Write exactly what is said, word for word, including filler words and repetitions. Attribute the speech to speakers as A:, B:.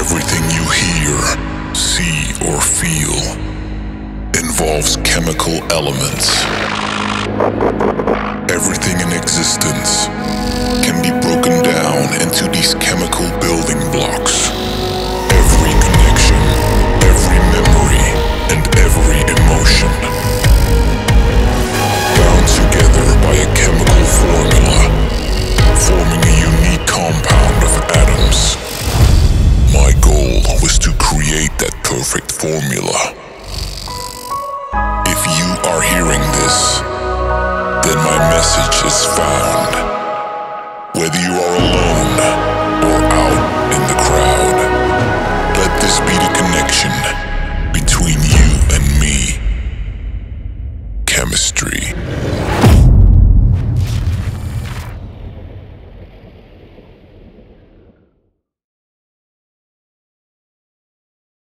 A: Everything you hear, see, or feel involves chemical elements. Everything in existence can be broken down into these chemical building blocks. Every connection, every memory, and every emotion, bound together by a chemical formula, forming a unique compound of atoms. My goal was to create that perfect formula.